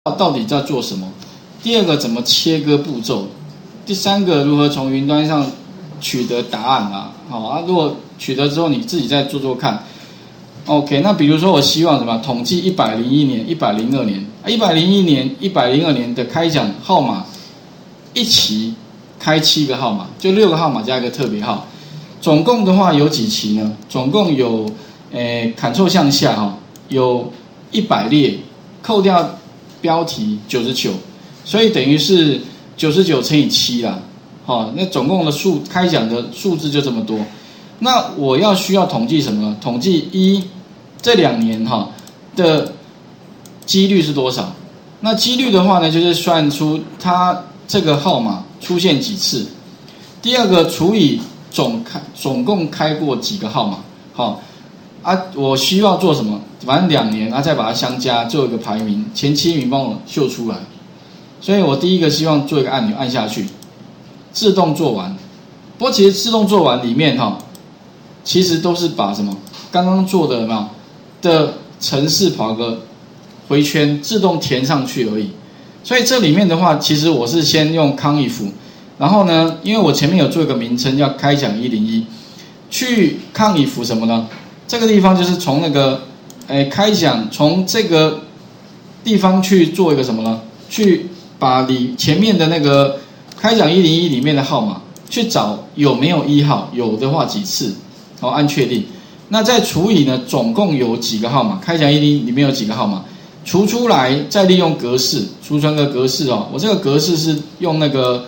到底在做什么？第二个怎么切割步骤？第三个如何从云端上取得答案啊？好啊，如果取得之后你自己再做做看。OK， 那比如说我希望什么？统计101年、102年，101年、102年的开奖号码，一期开7个号码，就6个号码加一个特别号，总共的话有几期呢？总共有Ctrl向下哈，有100列，扣掉标题99，所以等于是99乘以7啦，好，那总共的开奖的数字就这么多。那我需要统计什么呢？统计这2年哈的几率是多少？那几率的话呢，就是算出它这个号码出现几次。第二个除以总共开过几个号码，好啊，我需要做什么？反正2年啊，再把它相加，做一个排名，前7名帮我秀出来。所以我第一个希望做一个按钮，按下去，自动做完。不过其实自动做完里面其实都是把什么刚刚做的有没有的程式跑个回圈，自动填上去而已。所以这里面的话，其实我是先用CONIF，然后呢，因为我前面有做一个名称叫开奖101，去CONIF什么呢？这个地方就是从那个开奖从这个地方去做一个什么呢？去把前面的那个开奖101里面的号码去找有没有1号，有的话几次，然后按确定。那再除以呢，总共有几个号码？开奖101里面有几个号码？除出来，再利用格式，储存个格式我这个格式是用那个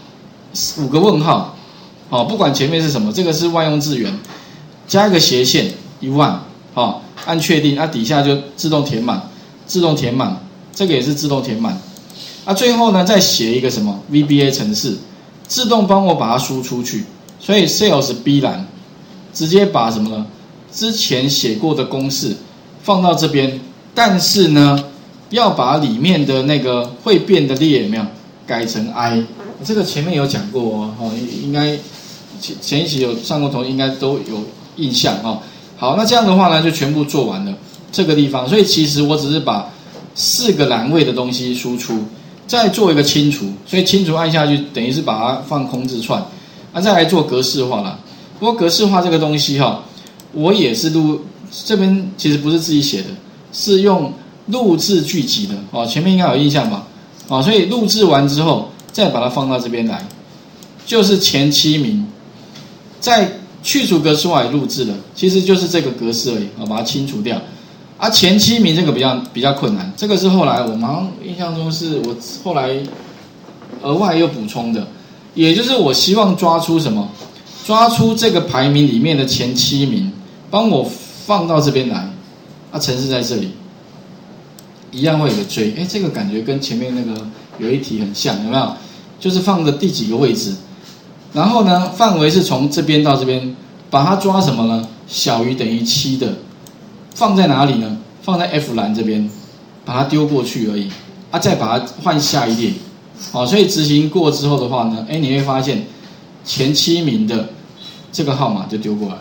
5个问号，不管前面是什么，这个是万用字元，加一个斜线10000，按确定，底下就自动填满，这个也是自动填满。最后呢，再写一个什么 VBA 程式，自动帮我把它输出去。所以 Sales B 栏直接把什么呢？之前写过的公式放到这边，但是呢，要把里面的那个会变的列有没有改成 I？ 这个前面有讲过应该前一期有上过同应该都有印象好，那这样的话呢，就全部做完了这个地方。所以其实我只是把4个栏位的东西输出，再做一个清除，所以清除按下去，等于是把它放空字串，再来做格式化啦。不过格式化这个东西我也是这边其实不是自己写的，是用录制聚集的前面应该有印象吧所以录制完之后，再把它放到这边来，就是前7名，再去除格式化也录制了，其实就是这个格式而已把它清除掉。前7名这个比较困难，这个是后来我好像印象中是我后来额外又补充的，也就是我希望抓出什么？抓出这个排名里面的前7名，帮我放到这边来，程式在这里，一样会有个追，这个感觉跟前面那个有一题很像，有没有？就是放的第几个位置，然后呢，范围是从这边到这边，把它抓什么呢？小于等于7的。放在哪里呢？放在 F 栏这边，把它丢过去而已再把它换下一列所以执行过之后的话呢，你会发现前7名的这个号码就丢过来了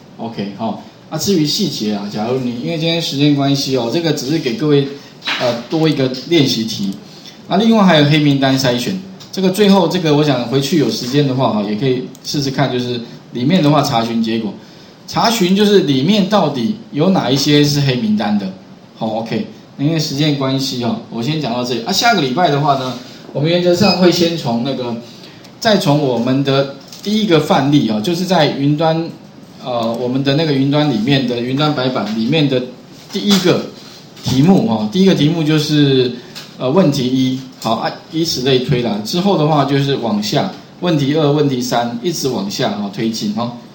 OK 至于细节假如你因为今天时间关系这个只是给各位多一个练习题另外还有黑名单筛选，这个最后这个我想回去有时间的话也可以试试看，就是里面的话查询结果，查询就是里面到底有哪一些是黑名单的OK， 因为时间关系我先讲到这里下个礼拜的话呢，我们原则上会先从再从我们的第一个范例就是在云端我们的那个云端里面的云端白板里面的第一个题目第一个题目就是问题1以此类推啦，之后的话就是往下问题2、问题3一直往下推进